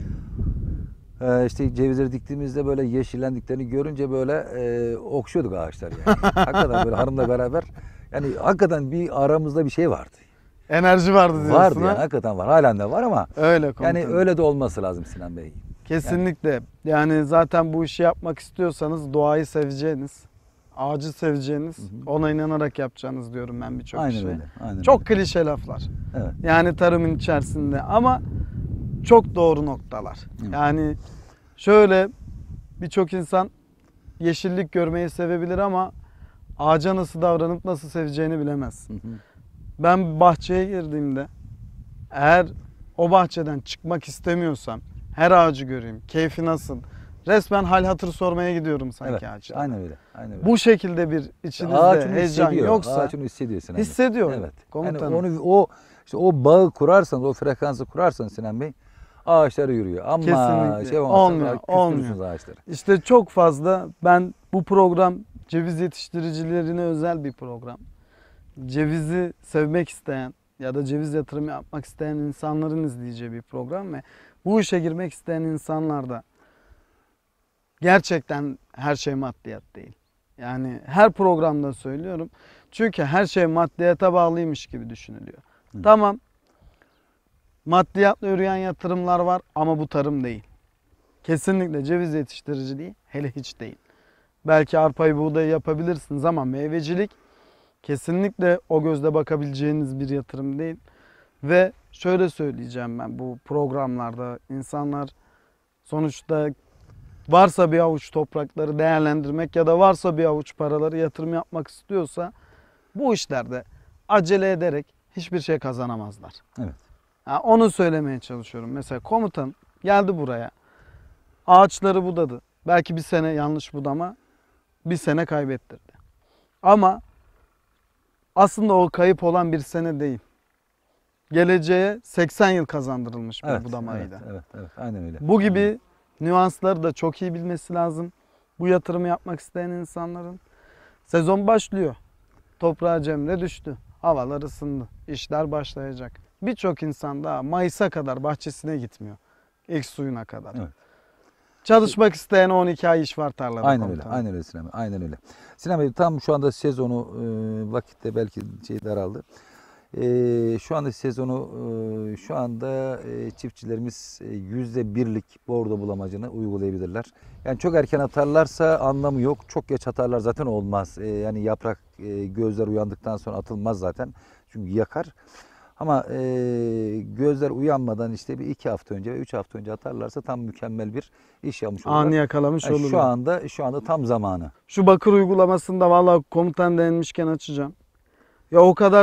işte cevizleri diktiğimizde böyle yeşillendiklerini görünce böyle okşuyorduk ağaçları yani. Hakikaten böyle hanımla beraber yani hakikaten bir aramızda bir şey vardı. Enerji vardı diyorsun Vardı ha? yani hakikaten var. Halen de var ama Öyle komutanım. yani öyle de olması lazım Sinan Bey. Kesinlikle. Yani zaten bu işi yapmak istiyorsanız doğayı seveceğiniz, ağacı seveceğiniz, ona inanarak yapacağınız diyorum ben birçok Aynen işi. öyle. Aynen Çok öyle. klişe laflar. Evet. Yani tarımın içerisinde ama çok doğru noktalar. Evet. Yani şöyle, birçok insan yeşillik görmeyi sevebilir ama ağaca nasıl davranıp nasıl seveceğini bilemez. Hı hı. Ben bahçeye girdiğimde eğer o bahçeden çıkmak istemiyorsam, her ağacı göreyim, keyfi nasıl, resmen hal hatır sormaya gidiyorum sanki Evet. ağaçlara. Aynen öyle. Aynen öyle. Bu şekilde bir içinizde Ağaç onu heyecan hissediyor. yoksa Ağaç onu hissediyor Sinan Bey. hissediyor. Evet. Komutanım. Yani onu işte o bağı kurarsanız, o frekansı kurarsanız Sinan Bey ağaçları yürüyor. Ama Kesinlikle. şey Olmuyor, küstürürsünüz ağaçları. İşte çok fazla bu program ceviz yetiştiricilerine özel bir program. Cevizi sevmek isteyen ya da ceviz yatırımı yapmak isteyen insanların izleyeceği bir program ve bu işe girmek isteyen insanlar da gerçekten her şey maddiyat değil. Yani her programda söylüyorum. Çünkü her şey maddiyata bağlıymış gibi düşünülüyor. Hı. Tamam. Maddiyatla yürüyen yatırımlar var ama bu tarım değil. Kesinlikle ceviz yetiştiriciliği hele hiç değil. Belki arpayı buğdayı yapabilirsiniz ama meyvecilik kesinlikle o gözle bakabileceğiniz bir yatırım değil. Ve şöyle söyleyeceğim, ben bu programlarda insanlar sonuçta varsa bir avuç toprakları değerlendirmek ya da varsa bir avuç paraları yatırım yapmak istiyorsa bu işlerde acele ederek hiçbir şey kazanamazlar. Evet. Ha, onu söylemeye çalışıyorum. Mesela komutan geldi buraya. Ağaçları budadı. Belki bir sene yanlış budama bir sene kaybettirdi. Ama aslında o kayıp olan bir sene değil. Geleceğe 80 yıl kazandırılmış bir Evet, budamaydı. evet, evet, evet, aynen öyle. Bu gibi nüansları da çok iyi bilmesi lazım. Bu yatırımı yapmak isteyen insanların. Sezon başlıyor. Toprağa cemre düştü. Havalar ısındı. İşler başlayacak. Birçok insan daha Mayıs'a kadar bahçesine gitmiyor. İlk suyuna kadar. Evet. Çalışmak isteyen 12 ay iş var tarlada. Aynen öyle, komutanım. aynen öyle Sinan Bey, aynen öyle. Sinan Bey tam şu anda sezonu vakitte belki daraldı. Şu anda sezonu şu anda çiftçilerimiz %1'lik bordo bulamacını uygulayabilirler. Yani çok erken atarlarsa anlamı yok. Çok geç atarlar zaten olmaz. Yani yaprak gözler uyandıktan sonra atılmaz zaten. Çünkü yakar. Ama gözler uyanmadan işte bir 2 hafta önce ve 3 hafta önce atarlarsa tam mükemmel bir iş yapmış olurlar. Anı yakalamış Yani olurlar. şu anda tam zamanı. Şu bakır uygulamasında vallahi komutan denilmişken açacağım. Ya o kadar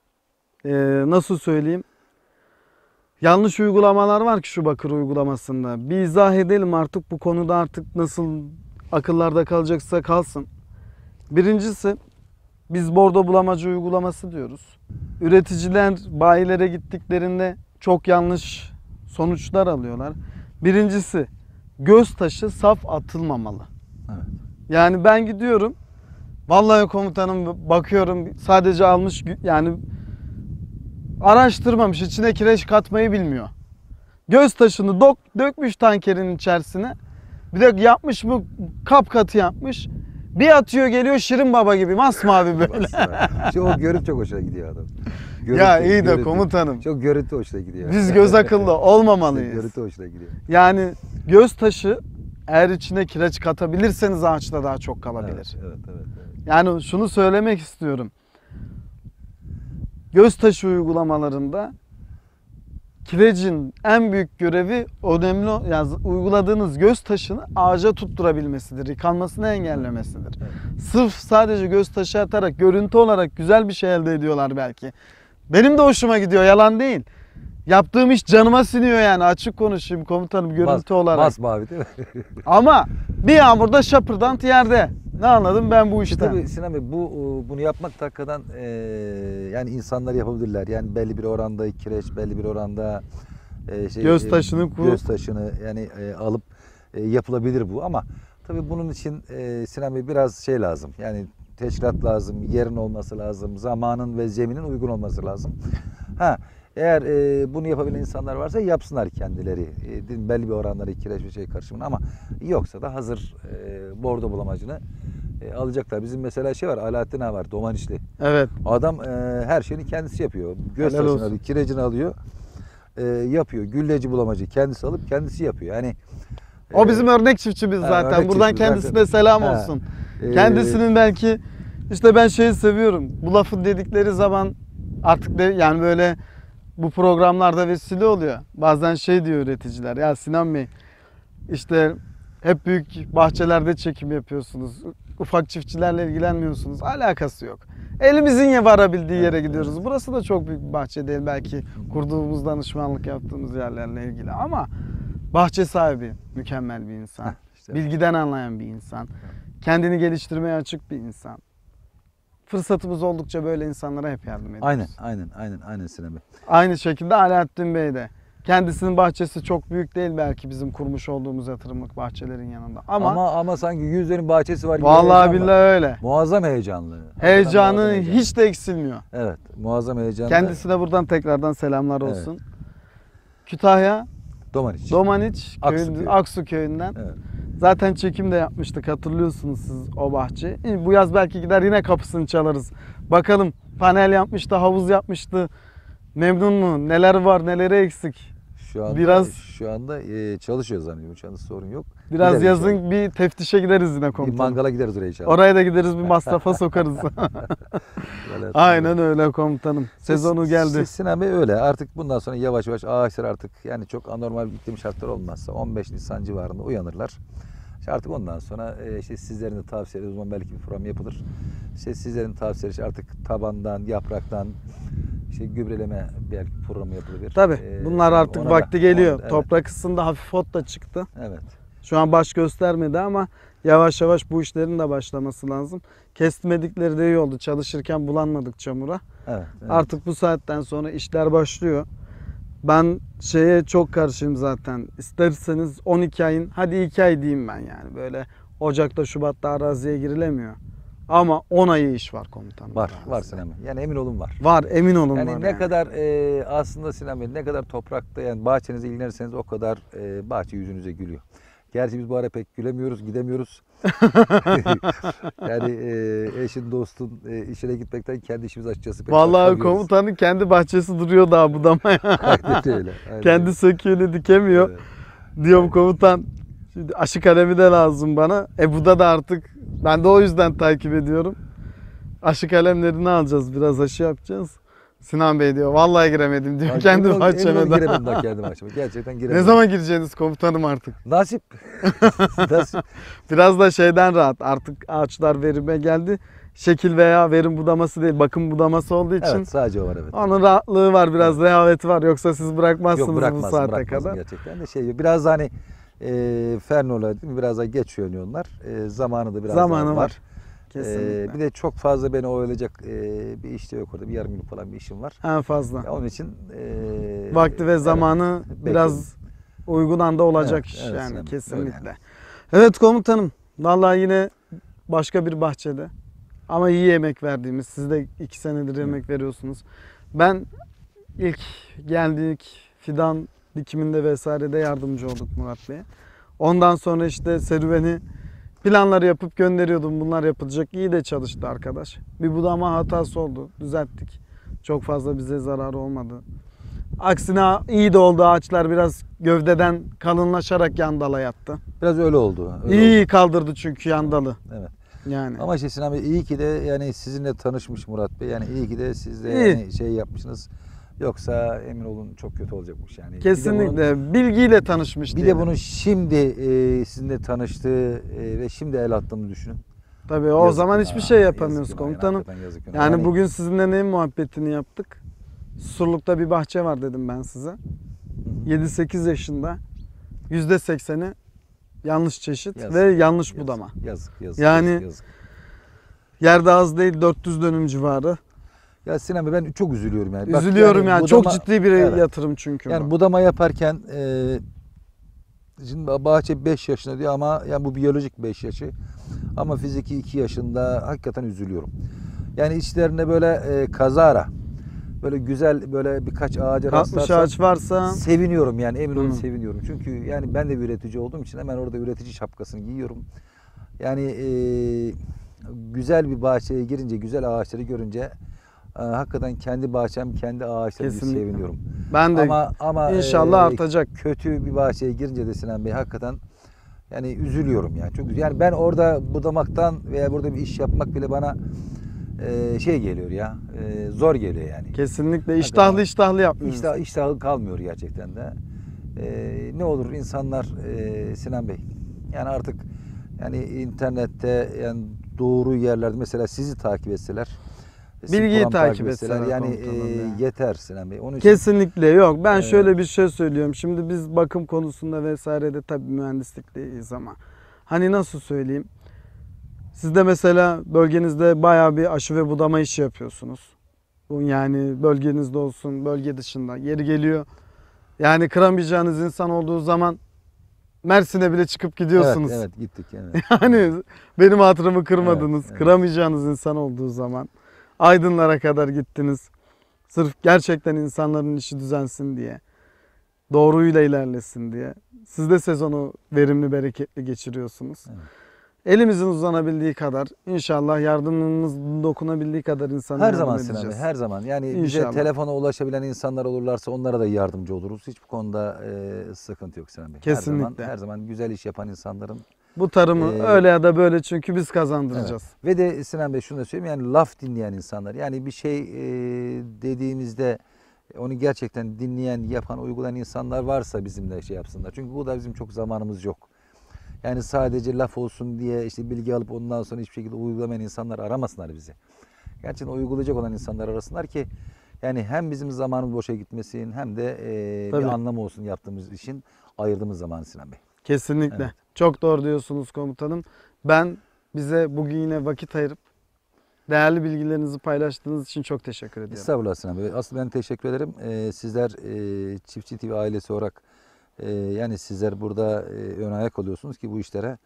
nasıl söyleyeyim? Yanlış uygulamalar var ki şu bakır uygulamasında. Bir izah edelim artık bu konuda, artık nasıl akıllarda kalacaksa kalsın. Birincisi, biz bordo bulamacı uygulaması diyoruz. Üreticiler bayilere gittiklerinde çok yanlış sonuçlar alıyorlar. Birincisi, göz taşı saf atılmamalı. Evet. Yani ben gidiyorum, vallahi komutanım bakıyorum sadece almış, yani araştırmamış, içine kireç katmayı bilmiyor. Göz taşını dökmüş tankerin içerisine. Bir de yapmış mı kapkatı yapmış. Bir atıyor geliyor Şirin Baba gibi masmavi böyle. İşte o görüntü çok hoşuna gidiyor adam. Ya iyi de görüntü. komutanım. Çok görüntü hoşuna gidiyor. Biz göz akıllı olmamalıyız. Görüntü hoşuna gidiyor. Yani göz taşı eğer içine kireç katabilirseniz ağaçta daha çok kalabilir. Evet, evet. Yani şunu söylemek istiyorum. Göz taşı uygulamalarında kirecin en büyük görevi önemli, yani uyguladığınız göz taşını ağaca tutturabilmesidir, yıkanmasını engellemesidir. Evet. Sırf sadece göz taşı atarak görüntü olarak güzel bir şey elde ediyorlar belki. Benim de hoşuma gidiyor, yalan değil. Yaptığım iş canıma siniyor yani, açık konuşayım komutanım, görüntü olarak. Masmavi değil mi? Ama bir yağmurda şapırdant yerde. Ne anladım ben bu işten? Tabii Sinan Bey, bunu yapmak da hakikaten yani insanlar yapabilirler. Yani belli bir oranda kireç, belli bir oranda Göz taşını kurup- göz taşını yani alıp yapılabilir bu, ama tabii bunun için Sinan Bey biraz şey lazım. Yani teşkilat lazım, yerin olması lazım, zamanın ve zeminin uygun olması lazım. Eğer bunu yapabilen insanlar varsa yapsınlar kendileri. Belli bir oranları kireç ve şey karışımını, ama yoksa da hazır bordo bulamacını alacaklar. Bizim mesela şey var, Alaaddin Ağa var, Domanişli. Evet. Adam her şeyini kendisi yapıyor. Göz Helal taşını olsun. alıyor, kirecini alıyor, yapıyor. Gülleci bulamacı kendisi alıp kendisi yapıyor. Yani O bizim örnek çiftçimiz ha, zaten. örnek Buradan çiftçimiz kendisine zaten. selam Ha. olsun. e, Kendisinin belki işte ben şeyi seviyorum. Bu lafı dedikleri zaman artık de yani böyle bu programlarda vesile oluyor. Bazen şey diyor üreticiler. Ya Sinan Bey, işte hep büyük bahçelerde çekim yapıyorsunuz. Ufak çiftçilerle ilgilenmiyorsunuz. Alakası yok. Elimizin varabildiği yere gidiyoruz. Burası da çok büyük bir bahçe değil belki, kurduğumuz, danışmanlık yaptığımız yerlerle ilgili, ama bahçe sahibi mükemmel bir insan. işte. Bilgiden anlayan bir insan. Kendini geliştirmeye açık bir insan. Fırsatımız oldukça böyle insanlara hep yardım ediyoruz. Aynen Sinan Bey. Aynı şekilde Alaaddin Bey de. Kendisinin bahçesi çok büyük değil belki bizim kurmuş olduğumuz yatırımlık bahçelerin yanında. Ama sanki yüzlerin bahçesi var gibi. Vallahi heyecan var. billahi öyle. Muazzam heyecanlı. Heyecanı Hakikaten muazzam heyecanlı. hiç de eksilmiyor. Evet, muazzam heyecanlı. Kendisine buradan tekrardan selamlar Evet. olsun. Kütahya, Domaniç. Domaniç, Aksu köyü. Aksu köyünden. Evet. Zaten çekim de yapmıştık, hatırlıyorsunuz siz o bahçe. Bu yaz belki gider yine kapısını çalarız. Bakalım, panel yapmıştı, havuz yapmıştı. Memnun mu? Neler var, neleri eksik? Şu anda çalışıyoruz zannediyorum. Şu anda sorun yok. Biraz Gideriz yazın inşallah. bir teftişe gideriz yine Bir komutanım. mangala gideriz oraya inşallah. Oraya da gideriz, bir masrafa sokarız. Aynen öyle komutanım. Sezonu geldi. Sinan Bey öyle. Artık bundan sonra yavaş yavaş ağaçlar artık yani çok anormal iklim şartları olmazsa 15 Nisan civarında uyanırlar. İşte artık ondan sonra işte sizlerin de tavsiyeleri, o zaman belki bir program yapılır. İşte sizlerin tavsiyeleri artık tabandan, yapraktan, işte gübreleme belki programı yapılabilir. Tabii bunlar artık Ona vakti da- geliyor. evet. Toprak ısısında hafif ot da çıktı. Evet. Şu an baş göstermedi ama yavaş yavaş bu işlerin de başlaması lazım. Kesmedikleri de iyi oldu. Çalışırken bulanmadık çamura. Evet. Artık bu saatten sonra işler başlıyor. Ben şeye çok karşıyım zaten. İsterseniz 12 ayın, hadi 2 ay diyeyim ben yani. Böyle Ocak'ta, Şubat'ta araziye girilemiyor. Ama 10 ayı iş var komutanım. Var arazide. Sinan Bey. Yani emin olun var. Var, emin olun Yani var. ne kadar aslında Sinan Bey, ne kadar toprakta yani bahçenize ilgilenirseniz o kadar bahçe yüzünüze gülüyor. Gerçi biz bu ara pek gülemiyoruz, gidemiyoruz. Yani eşin, dostun işine gitmekten kendi işimiz açıkçası pek Vallahi başlamıyoruz. komutanın kendi bahçesi duruyor daha budamaya. Aynen öyle. Aynen Kendi öyle. söküğünü dikemiyor. Evet. Diyorum komutan, şimdi aşı kalemi de lazım bana. Bu da artık ben de o yüzden takip ediyorum. Aşı kalemlerini alacağız, biraz aşı yapacağız. Sinan Bey diyor vallahi giremedim diyor Yani kendi emin ol bahçeme de. giremedim daha kendi bahçeme. Gerçekten giremedim. Ne zaman gireceğiniz komutanım artık? Nasip. Nasip. Biraz da şeyden rahat, artık ağaçlar verime geldi. Şekil veya verim budaması değil, bakım budaması olduğu için Evet, sadece o var evet. onun rahatlığı var, biraz rehaveti var. Yoksa siz bırakmazsınız Yok bu bırakmazdım, saate bırakmazdım kadar. gerçekten de şey biraz da hani Ferno'la değil mi? Biraz daha geç yönüyorlar. Zamanı da biraz Zamanı daha var. var. Kesinlikle. Bir de çok fazla beni oyalayacak bir işte yok orada. Bir yarım günlük falan bir işim var. En fazla. Ya onun için Vakti ve evet, zamanı biraz uygun anda olacak Evet, iş evet yani Sinan, kesinlikle. öyle yani. Evet komutanım. Vallahi yine başka bir bahçede. Ama iyi yemek verdiğimiz. Siz de 2 senedir yemek veriyorsunuz. Ben ilk geldik fidan dikiminde vesairede yardımcı olduk Murat Bey'e. Ondan sonra işte serüveni planları yapıp gönderiyordum. Bunlar yapılacak. İyi de çalıştı arkadaş. Bir budama hatası oldu. Düzelttik. Çok fazla bize zararı olmadı. Aksine iyi de oldu. Ağaçlar biraz gövdeden kalınlaşarak yan dala yattı. Biraz öyle oldu. Öyle İyi oldu. kaldırdı çünkü yan dalı. Evet. Yani. Ama işte Sinan Bey iyi ki de yani sizinle tanışmış Murat Bey. Yani iyi ki de siz de İyi. yani şey yapmışsınız. Yoksa emin olun çok kötü olacakmış yani. Kesinlikle. Bilgiyle tanışmış Bir de diyelim. bunun şimdi sizinle tanıştığı ve şimdi el attığını düşünün. Tabii o Yazık zaman günah, hiçbir şey yazık yapamıyoruz günah, komutanım. hakikaten yazık günah. Yani bugün sizinle neyin muhabbetini yaptık? Susurluk'ta bir bahçe var dedim ben size. 7-8 yaşında %80'i yanlış çeşit Yazık, ve yanlış yazık, budama. Yazık. Yani- yazık. Yerde az değil 400 dönüm civarı. Ya Sinan Bey, ben çok üzülüyorum yani. Bak, Üzülüyorum yani, çok budama- ciddi bir Evet. yatırım çünkü Yani bu. budama yaparken şimdi bahçe 5 yaşında diyor ama yani bu biyolojik 5 yaşı. Ama fiziki 2 yaşında, hakikaten üzülüyorum. Yani içlerinde böyle kazara böyle güzel böyle birkaç ağaca Kalkmış rastlarsam ağaç varsa seviniyorum yani, emin olun Hı. seviniyorum. Çünkü yani ben de bir üretici olduğum için hemen orada üretici şapkasını giyiyorum. Yani güzel bir bahçeye girince, güzel ağaçları görünce hakikaten kendi bahçem, kendi ağaçlarım gibi Kesinlikle. seviniyorum. ben de Ama inşallah artacak. kötü bir bahçeye girince de Sinan Bey, hakikaten yani üzülüyorum yani. Çok yani ben orada budamaktan veya burada bir iş yapmak bile bana şey geliyor ya, zor geliyor yani. Kesinlikle iştahlı yapmıyoruz. İştahı kalmıyor gerçekten de. Ne olur insanlar Sinan Bey, yani artık yani internette, yani doğru yerlerde mesela sizi takip etseler, sizin Bilgiyi programı takip etseler yani komutanım ya. yeter Sinan Bey. Onun için Kesinlikle yok. Ben Evet. şöyle bir şey söylüyorum. Şimdi biz bakım konusunda vesairede tabii mühendislikteyiz ama hani nasıl söyleyeyim? Siz de mesela bölgenizde bayağı bir aşı ve budama işi yapıyorsunuz. Bu yani bölgenizde olsun, bölge dışında. Yeri geliyor. Yani kıramayacağınız insan olduğu zaman Mersin'e bile çıkıp gidiyorsunuz. Evet gittik evet. Yani benim hatırımı kırmadınız. Evet. Kıramayacağınız insan olduğu zaman Aydınlara kadar gittiniz. Sırf gerçekten insanların işi düzensin diye. Doğruyla ilerlesin diye. Siz de sezonu verimli, bereketli geçiriyorsunuz. Evet. Elimizin uzanabildiği kadar, inşallah yardımımız dokunabildiği kadar insana Her yardım zaman edeceğiz. Sinan Bey, her zaman. Yani bize İnşallah. telefona ulaşabilen insanlar olurlarsa onlara da yardımcı oluruz. Hiçbir konuda sıkıntı yok Sinan Bey. Kesinlikle. Her zaman güzel iş yapan insanların. Bu tarımı öyle ya da böyle çünkü biz kazandıracağız. Ve de Sinan Bey, şunu da söyleyeyim, yani laf dinleyen insanlar. Yani bir şey dediğimizde onu gerçekten dinleyen, yapan, uygulayan insanlar varsa bizimle şey yapsınlar. Çünkü bu da bizim çok zamanımız yok. Yani sadece laf olsun diye işte bilgi alıp ondan sonra hiçbir şekilde uygulamayan insanlar aramasınlar bizi. Gerçekten uygulayacak olan insanlar arasınlar ki yani hem bizim zamanımız boşa gitmesin, hem de bir Tabii. anlamı olsun yaptığımız işin, ayırdığımız zaman Sinan Bey. Kesinlikle. Evet. Çok doğru diyorsunuz komutanım. Ben bize bugün yine vakit ayırıp değerli bilgilerinizi paylaştığınız için çok teşekkür ediyorum. Estağfurullah Sinan Bey. Asıl ben teşekkür ederim. Sizler Çiftçi TV ailesi olarak yani sizler burada ön ayak oluyorsunuz ki bu işlere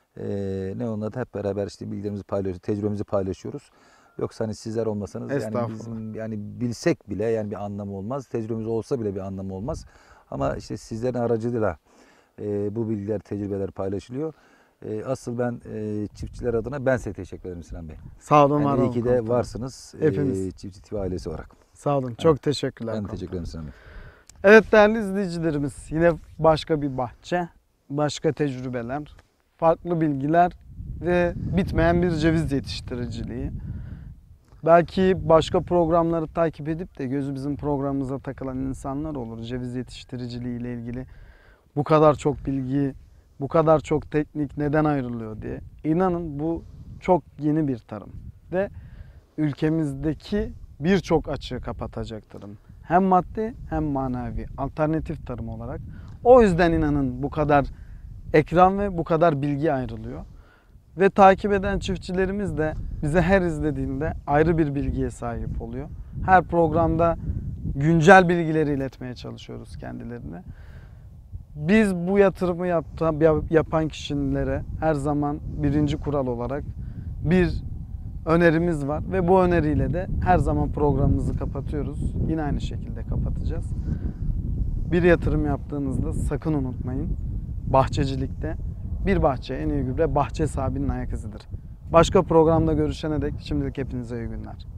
ne onunla da hep beraber işte bilgilerimizi paylaşıyoruz, tecrübemizi paylaşıyoruz. Yoksa hani sizler olmasanız yani Estağfurullah. bizim yani bilsek bile yani bir anlamı olmaz. Tecrübemiz olsa bile bir anlamı olmaz. Ama işte sizlerin aracılığıyla bu bilgiler, tecrübeler paylaşılıyor. Asıl ben çiftçiler adına ben size teşekkür ederim Sinan Bey. Sağ olun, var Yani iyi olun ki de komutanım. varsınız Hepimiz. Çiftçi TV ailesi olarak. Sağ olun. Çok teşekkürler. Ben komutanım. teşekkür ederim Sinan Bey. Evet değerli izleyicilerimiz, yine başka bir bahçe, başka tecrübeler, farklı bilgiler ve bitmeyen bir ceviz yetiştiriciliği. Belki başka programları takip edip de gözü bizim programımıza takılan insanlar olur. Ceviz yetiştiriciliği ile ilgili bu kadar çok bilgi, bu kadar çok teknik neden ayrılıyor diye. İnanın bu çok yeni bir tarım ve ülkemizdeki birçok açığı kapatacak tarım. Hem maddi hem manevi, alternatif tarım olarak. O yüzden inanın bu kadar ekran ve bu kadar bilgi ayrılıyor. Ve takip eden çiftçilerimiz de bize her izlediğinde ayrı bir bilgiye sahip oluyor. Her programda güncel bilgileri iletmeye çalışıyoruz kendilerine. Biz bu yatırımı yapan kişilere her zaman birinci kural olarak bir önerimiz var ve bu öneriyle de her zaman programımızı kapatıyoruz. Yine aynı şekilde kapatacağız. Bir yatırım yaptığınızda sakın unutmayın, bahçecilikte bir bahçe en iyi gübre bahçe sahibinin ayak izidir. Başka programda görüşene dek şimdilik hepinize iyi günler.